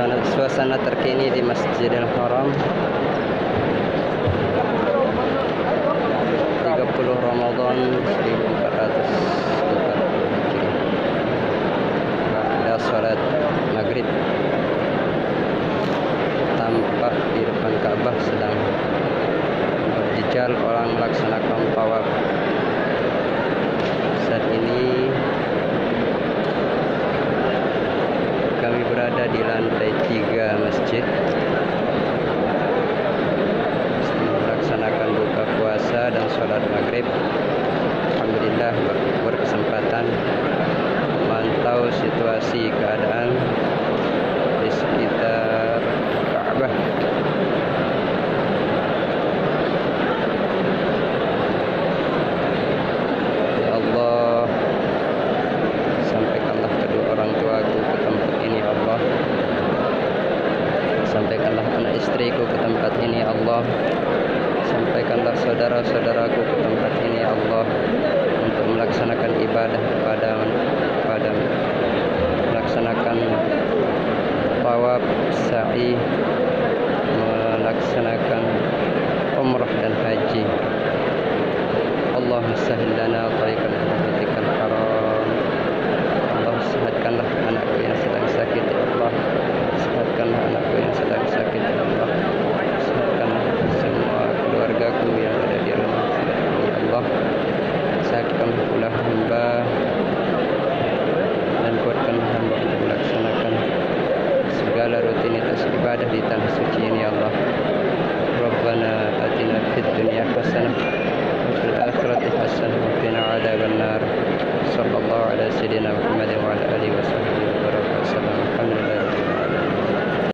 Suasana terkini di Masjidil Haram 30 Ramadan 1444 pada salat maghrib. Tampak di depan Ka'bah sedang berjejal orang melaksanakan tawaf. Saat ini kami berada di lantai 3 masjid melaksanakan buka puasa dan sholat maghrib. Alhamdulillah berkesempatan memantau situasi keadaan di sekitar Ka'bah. Ya Allah, sampaikanlah kedua orang tuaku ke tempat ini Allah. Sampaikanlah anak istriku ke tempat ini Allah. Sampaikanlah saudara-saudaraku ke tempat ini Allah, untuk melaksanakan ibadah padamu, melaksanakan tawaf, sa'i, melaksanakan umrah dan haji. Allahumma sahhil lana tariqal baitikal haram. Allah, sehatkanlah anakku yang sedang sakit ya Allah. Sehatkanlah anakku yang sedang sakit ya Allah. Sehatkanlah semua keluargaku yang ada di rumah ya Allah. Sehatkanlah pula hamba dan kuatkanlah hamba untuk melaksanakan segala rutinitas ibadah di tanah suci ini ya Allah. Rabbana atina fid dunya hasanah wa fil akhirati hasanah wa qina adzabannar. Sallallahu ala sayyidina